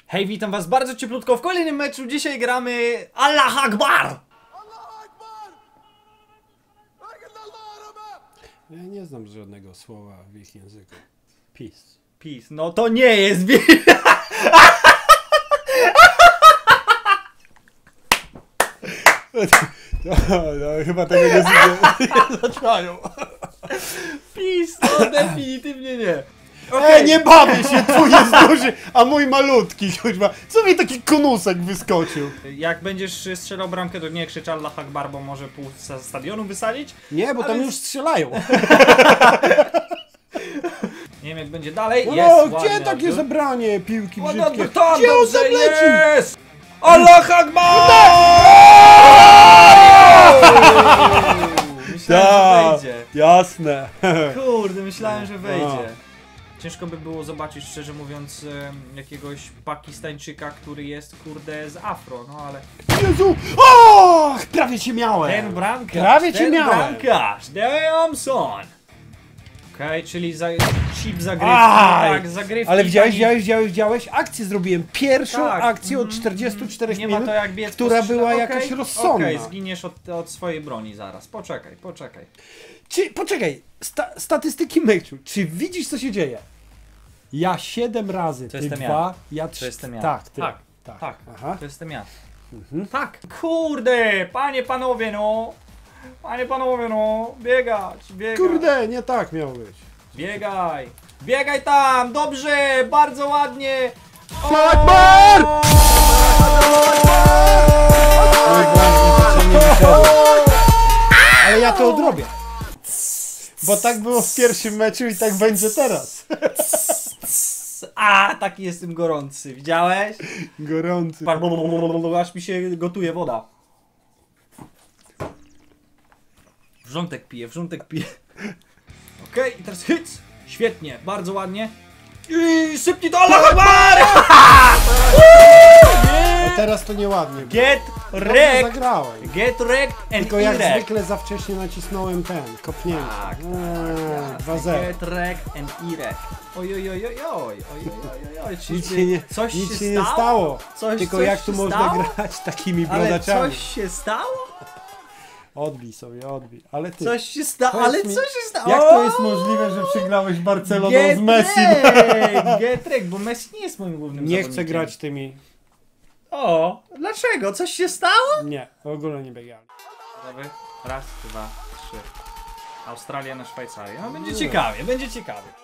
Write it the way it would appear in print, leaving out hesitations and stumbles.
Hej, witam was bardzo cieplutko w kolejnym meczu. Dzisiaj gramy Allah Akbar! Ja nie znam żadnego słowa w ich języku. Peace. Peace. No to nie jest No, chyba tego nie zaczynają. Peace, no definitywnie nie. Okay. Nie bawię się, twój jest duży, a mój malutki, kurwa. Co mi taki konusek wyskoczył? Jak będziesz strzelał bramkę, to nie krzycz Allah Akbar, bo może pół stadionu wysadzić. Nie, bo tam już strzelają. Nie wiem jak będzie dalej. No, Jest gdzie ładny takie odbiór. zebranie piłki No, brzydkie? tam Gdzie on dobrze tam leci? jest! Allah Akbar! Myślałem, że wejdzie. Jasne. Kurde, myślałem, że wejdzie. Ciężko by było zobaczyć, szczerze mówiąc, jakiegoś Pakistańczyka, który jest, kurde, z afro, no ale... Jezu! O! Prawie cię miałem! Ten bramkarz, Prawie cię miałem! bramkarz, Thompson! Okej, czyli chip zagrywki, Aj! tak, zagrywki. Ale widziałeś? Akcję zrobiłem. Pierwszą akcję od 44 nie minut, ma to jak biec która po była okay, jakaś rozsądna. Okej, zginiesz od swojej broni zaraz. Poczekaj. Poczekaj, statystyki meczu. Czy widzisz, co się dzieje? Ja 7 razy, To ty jestem 2, ja 3. To jestem ja. Tak, ty. Tak. Aha. To jestem ja. Tak. Kurde, panowie, no. Biegać. Kurde, nie tak miało być. Biegaj tam, dobrze, bardzo ładnie. Akbar! Ale ja to odrobię. Bo tak było w pierwszym meczu i tak będzie teraz. A, taki jestem gorący, widziałeś? Gorący. Aż mi się gotuje woda. Wrzątek pije. Okej, i teraz hyc. Świetnie, bardzo ładnie. I szybki do Allah Akbar! A teraz to nieładnie. Get Dobrze wrecked! zagrałem. Get wrecked and Tylko jak erect. zwykle za wcześnie nacisnąłem ten, kopnięcie. Tak, 2-0. Get wrecked and erect. Oj. Nic się nie stało. Tylko coś jak tu się można stało? grać takimi Ale brodaczami. coś się stało? Odbij sobie. Ale ty. Coś się stało, Powiedz ale mi, co się stało? Jak to jest możliwe, że przegrałeś Barceloną z Messi? Get wrecked, bo Messi nie jest moim głównym Nie zawodnikiem. chcę grać tymi. O, dlaczego? Coś się stało? Nie, w ogóle nie biegałem. Raz, dwa, trzy. Australia na Szwajcarię. No będzie ciekawie.